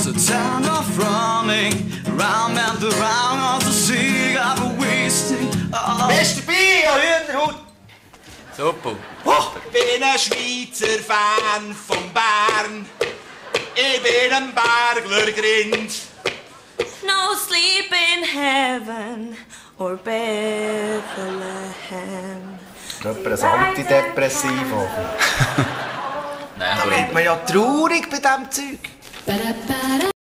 was a town of running round and around on the sea of a wasting. Beste Bier, Hühnerhut! Super. Ich bin ein Schweizer Fan von Bern. Ich bin ein Bergler Grind. No sleep in heaven or Bethlehem. Jemand ein Antidepressivo. Nein, Da wird man ja traurig bei diesem Zeug.